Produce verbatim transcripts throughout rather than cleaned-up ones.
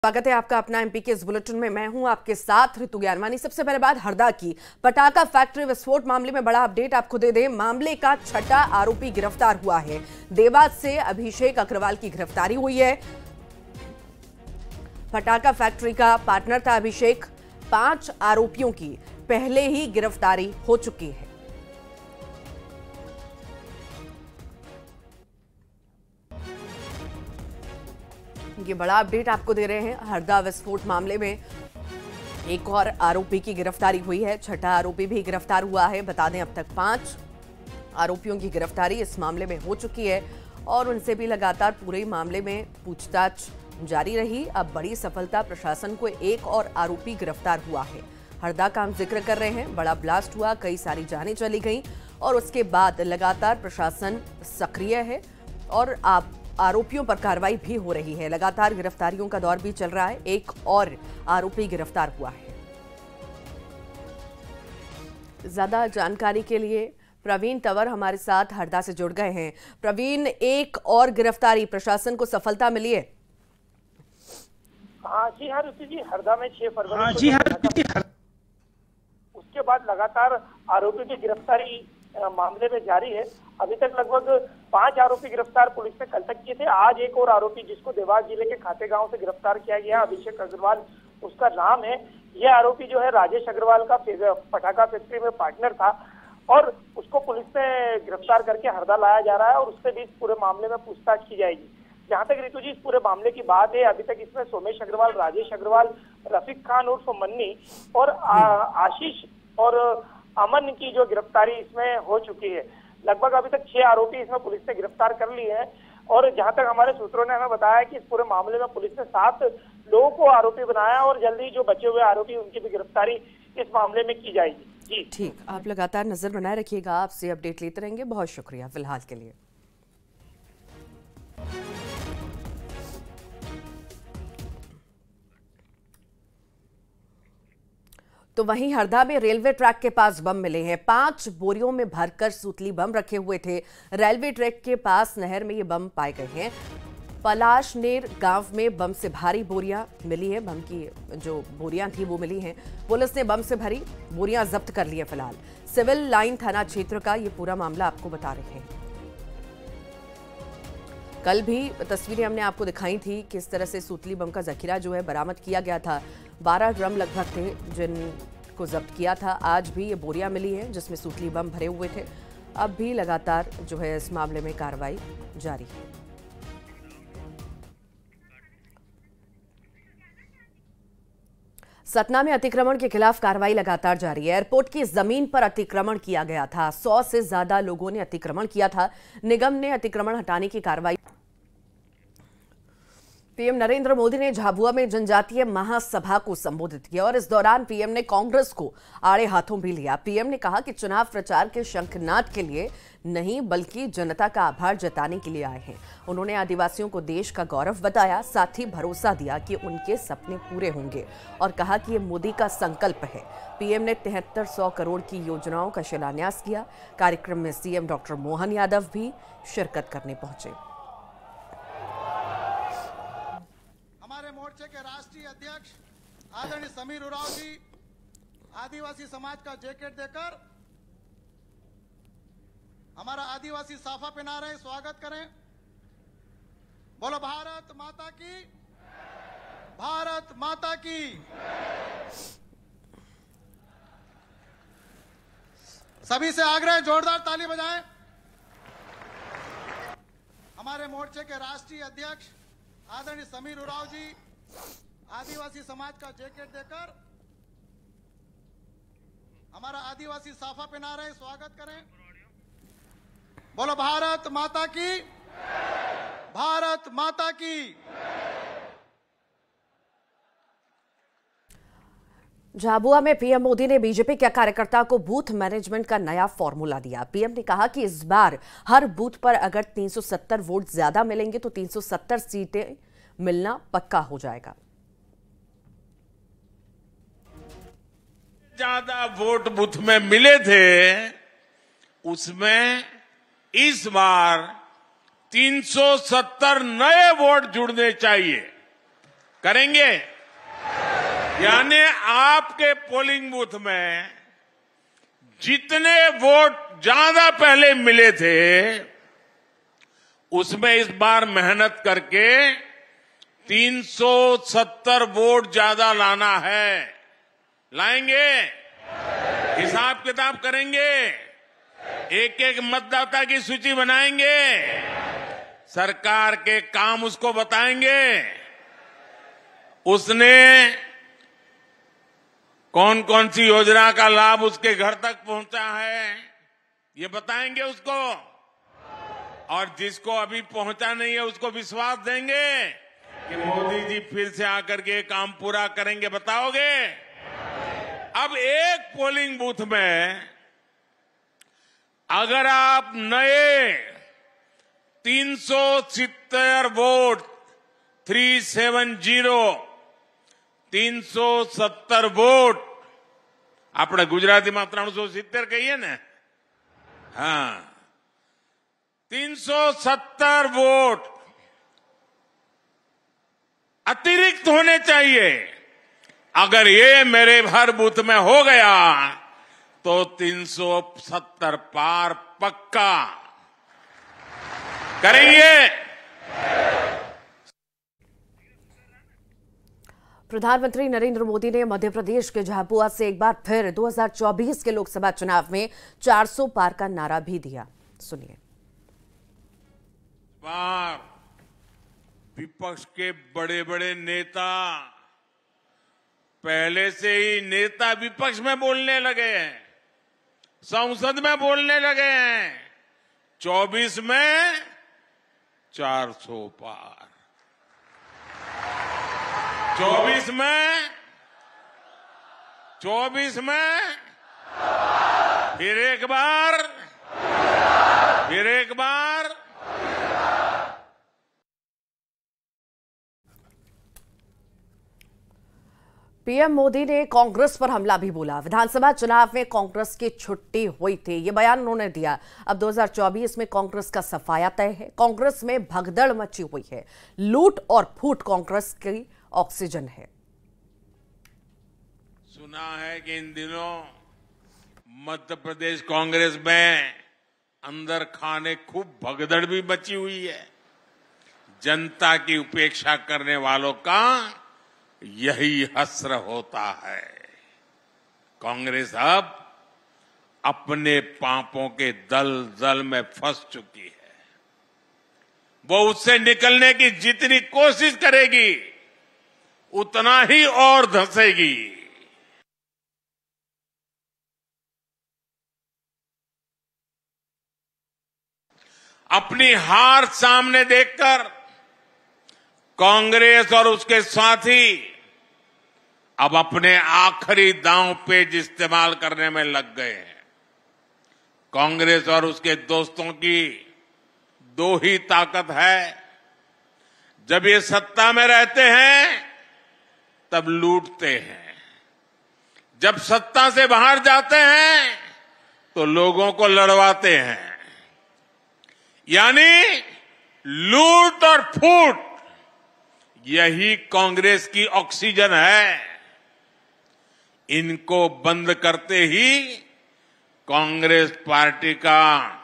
स्वागत है आपका अपना एमपी के इस बुलेटिन में। मैं हूं आपके साथ ऋतु ज्ञानवानी। सबसे पहले बात हरदा की। पटाखा फैक्ट्री विस्फोट मामले में बड़ा अपडेट आपको दे दें। मामले का छठा आरोपी गिरफ्तार हुआ है। देवास से अभिषेक अग्रवाल की गिरफ्तारी हुई है। पटाखा फैक्ट्री का पार्टनर था अभिषेक। पांच आरोपियों की पहले ही गिरफ्तारी हो चुकी है। ये बड़ा अपडेट आपको दे रहे हैं। हरदा विस्फोट मामले में एक और आरोपी की गिरफ्तारी हुई है। छठा आरोपी भी गिरफ्तार हुआ है। बता दें अब तक पांच आरोपियों की गिरफ्तारी इस मामले में हो चुकी है और उनसे भी लगातार पूरे मामले में पूछताछ जारी रही। अब बड़ी सफलता प्रशासन को एक और आरोपी गिरफ्तार हुआ है। हरदा का हम जिक्र कर रहे हैं। बड़ा ब्लास्ट हुआ, कई सारी जानें चली गई और उसके बाद लगातार प्रशासन सक्रिय है और आप आरोपियों पर कार्रवाई भी हो रही है। लगातार गिरफ्तारियों का दौर भी चल रहा है। एक और आरोपी गिरफ्तार हुआ है। ज्यादा जानकारी के लिए प्रवीण तंवर हमारे साथ हरदा से जुड़ गए हैं। प्रवीण, एक और गिरफ्तारी, प्रशासन को सफलता मिली है। हाँ जी हाँ ऋतु जी, हरदा में छह फरवरी हाँ जी हाँ हर... उसके बाद लगातार आरोपी की गिरफ्तारी मामले में जारी है। अभी तक लगभग पांच आरोपी गिरफ्तार पुलिस ने कल तक किए थे। आज एक और आरोपी जिसको देवास जिले के खाते गांव से गिरफ्तार किया गया, अभिषेक अग्रवाल उसका नाम है। यह आरोपी जो है राजेश अग्रवाल का पटाखा फैक्ट्री में पार्टनर था और उसको पुलिस ने गिरफ्तार करके हरदा लाया जा रहा है और उससे भी इस पूरे मामले में पूछताछ की जाएगी। जहां तक ऋतु जी इस पूरे मामले की बात है, अभी तक इसमें सोमेश अग्रवाल, राजेश अग्रवाल, रफीक खान उर्फ मन्नी और आशीष और अमन की जो गिरफ्तारी इसमें हो चुकी है। लगभग अभी तक छह आरोपी इसमें पुलिस ने गिरफ्तार कर लिए हैं और जहां तक हमारे सूत्रों ने हमें बताया कि इस पूरे मामले में पुलिस ने सात लोगों को आरोपी बनाया और जल्दी जो बचे हुए आरोपी उनकी भी गिरफ्तारी इस मामले में की जाएगी। जी ठीक, आप लगातार नजर बनाए रखिएगा। आपसे अपडेट लेते रहेंगे। बहुत शुक्रिया फिलहाल के लिए। तो वहीं हरदा में रेलवे ट्रैक के पास बम मिले हैं। पांच बोरियों में भरकर सूतली बम रखे हुए थे। रेलवे ट्रैक के पास नहर में ये बम पाए गए हैं। पलाशनेर गांव में बम से भारी बोरियां मिली है। बम की जो बोरियां थी वो मिली हैं। पुलिस ने बम से भरी बोरियां जब्त कर ली है। फिलहाल सिविल लाइन थाना क्षेत्र का ये पूरा मामला आपको बता रहे हैं। कल भी तस्वीरें हमने आपको दिखाई थी किस तरह से सूतली बम का जखीरा जो है बरामद किया गया था। बारह ड्रम लगभग थे जिनको जब्त किया था। आज भी ये बोरियां मिली हैं जिसमें सूतली बम भरे हुए थे। अब भी लगातार जो है इस मामले में कार्रवाई जारी है। सतना में अतिक्रमण के खिलाफ कार्रवाई लगातार जारी है। एयरपोर्ट की जमीन पर अतिक्रमण किया गया था। सौ से ज्यादा लोगों ने अतिक्रमण किया था। निगम ने अतिक्रमण हटाने की कार्रवाई। पीएम नरेंद्र मोदी ने झाबुआ में जनजातीय महासभा को संबोधित किया और इस दौरान पीएम ने कांग्रेस को आड़े हाथों भी लिया। पीएम ने कहा कि चुनाव प्रचार के शंखनाद के लिए नहीं बल्कि जनता का आभार जताने के लिए आए हैं। उन्होंने आदिवासियों को देश का गौरव बताया, साथ ही भरोसा दिया कि उनके सपने पूरे होंगे और कहा कि ये मोदी का संकल्प है। पीएम ने तिहत्तर सौ करोड़ की योजनाओं का शिलान्यास किया। कार्यक्रम में सीएम डॉक्टर मोहन यादव भी शिरकत करने पहुंचे। मोर्चे के राष्ट्रीय अध्यक्ष आदरणीय समीर उरांव जी आदिवासी समाज का जैकेट देकर हमारा आदिवासी साफा पहना रहे हैं। स्वागत करें। बोलो भारत माता की, भारत माता की। सभी से आग्रह, जोरदार ताली बजाएं। हमारे मोर्चे के राष्ट्रीय अध्यक्ष आदरणीय समीर उरांव जी आदिवासी समाज का जैकेट देकर हमारा आदिवासी साफा पहना रहे हैं। स्वागत करें। बोलो भारत माता की, भारत माता की। झाबुआ में पीएम मोदी ने बीजेपी के कार्यकर्ता को बूथ मैनेजमेंट का नया फॉर्मूला दिया। पीएम ने कहा कि इस बार हर बूथ पर अगर तीन सौ सत्तर वोट ज्यादा मिलेंगे तो तीन सौ सत्तर सीटें मिलना पक्का हो जाएगा। ज्यादा वोट बूथ में मिले थे उसमें इस बार तीन सौ सत्तर नए वोट जुड़ने चाहिए। करेंगे। यानी आपके पोलिंग बूथ में जितने वोट ज्यादा पहले मिले थे उसमें इस बार मेहनत करके तीन सौ सत्तर वोट ज्यादा लाना है। लाएंगे, हिसाब किताब करेंगे, एक एक मतदाता की सूची बनाएंगे, सरकार के काम उसको बताएंगे, उसने कौन कौन सी योजना का लाभ उसके घर तक पहुंचा है ये बताएंगे उसको, और जिसको अभी पहुंचा नहीं है उसको विश्वास देंगे कि मोदी जी फिर से आकर के काम पूरा करेंगे। बताओगे? अब एक पोलिंग बूथ में अगर आप नए तीन सौ सितर वोट तीन सौ सत्तर तीन सौ सत्तर वोट આપણે ગુજરાતીમાં ત્રણસો સિત્તેર કહીએ ને, હા, तीन सौ सत्तर वोट अतिरिक्त होने चाहिए। अगर ये मेरे हर बूथ में हो गया तो तीन सौ सत्तर पार पक्का करेंगे। प्रधानमंत्री नरेंद्र मोदी ने मध्य प्रदेश के झाबुआ से एक बार फिर दो हज़ार चौबीस के लोकसभा चुनाव में चार सौ पार का नारा भी दिया। सुनिए। बार विपक्ष के बड़े बड़े नेता पहले से ही नेता विपक्ष में बोलने लगे हैं, संसद में बोलने लगे हैं। चौबीस में चार सौ पार, चौबीस में चौबीस में फिर एक बार फिर एक बार पीएम मोदी ने कांग्रेस पर हमला भी बोला। विधानसभा चुनाव में कांग्रेस की छुट्टी हुई थी, ये बयान उन्होंने दिया। अब दो हज़ार चौबीस में कांग्रेस का सफाया तय है। कांग्रेस में भगदड़ मची हुई है, लूट और फूट कांग्रेस की ऑक्सीजन है। सुना है कि इन दिनों मध्य प्रदेश कांग्रेस में अंदर खाने खूब भगदड़ भी मची हुई है। जनता की उपेक्षा करने वालों का यही हस्र होता है। कांग्रेस अब अपने पापों के दल दल में फंस चुकी है। वो उससे निकलने की जितनी कोशिश करेगी उतना ही और धंसेगी। अपनी हार सामने देखकर कांग्रेस और उसके साथी अब अपने आखिरी दांव पेच इस्तेमाल करने में लग गए हैं। कांग्रेस और उसके दोस्तों की दो ही ताकत है। जब ये सत्ता में रहते हैं तब लूटते हैं, जब सत्ता से बाहर जाते हैं तो लोगों को लड़वाते हैं। यानी लूट और फूट यही कांग्रेस की ऑक्सीजन है। इनको बंद करते ही कांग्रेस पार्टी का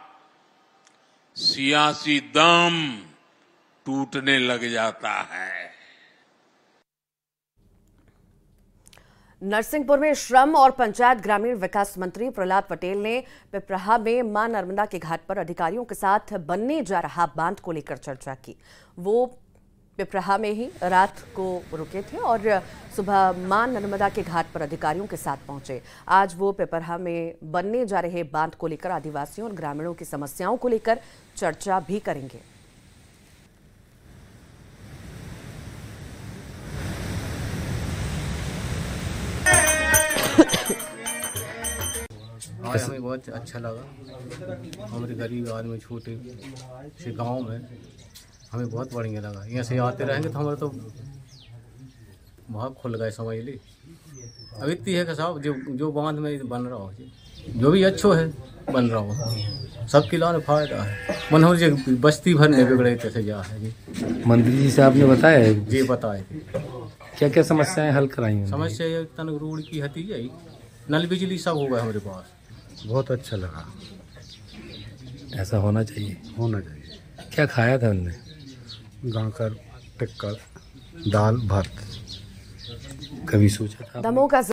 सियासी दम टूटने लग जाता है। नरसिंहपुर में श्रम और पंचायत ग्रामीण विकास मंत्री प्रहलाद पटेल ने पिपराहा में मां नर्मदा के घाट पर अधिकारियों के साथ बनने जा रहा बांध को लेकर चर्चा की। वो पिपराहा में ही रात को रुके थे और सुबह मां नर्मदा के घाट पर अधिकारियों के साथ पहुंचे। आज वो पिपराहा में बनने जा रहे बांध को लेकर आदिवासियों और ग्रामीणों की समस्याओं को लेकर चर्चा भी करेंगे। आज हमें बहुत अच्छा लगा। हमारे गरीब आदमी छोटे से गांव में हमें बहुत बढ़िया लगा। यहाँ से आते रहेंगे तो हमारा तो बहुत खुल गए, समझ ली। अब इतनी है कि साहब जो जो बांध में बन रहा हो, जो भी अच्छो है बन रहा हो, सबके लिए फायदा है। मनोहर जी बस्ती भर नहीं बिगड़े कैसे जा है जी। मंत्री जी से आपने बताया है? जी बताए थे। क्या क्या समस्याएं हल कराई हैं? समस्या ये तन रोड की हती जाई, नल बिजली सब होगा हमारे पास। बहुत अच्छा लगा, ऐसा होना चाहिए। होना चाहिए। क्या खाया था उनने? गांकर टिक्का दाल भात। कभी सोचा था दमोह का